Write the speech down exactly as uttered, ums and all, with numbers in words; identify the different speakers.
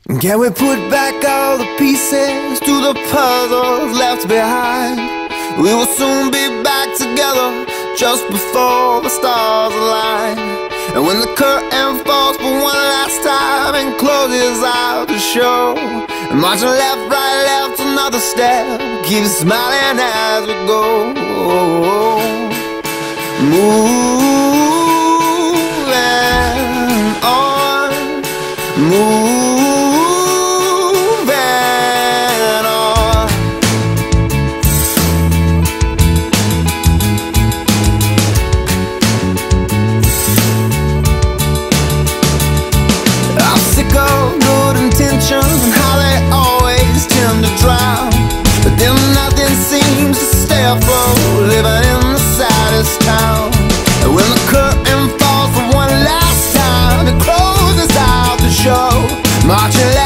Speaker 1: Can we put back all the pieces to the puzzles left behind? We will soon be back together just before the stars align. And when the curtain falls for one last time and closes out the show, and marching left, right, left, another step, keep smiling as we go. Moving on, moving on. I'm sick of good intentions and how they always tend to drown, but then nothing seems to stay afloat, living in the saddest town. And when the curtain falls for one last time, it closes out the show, marching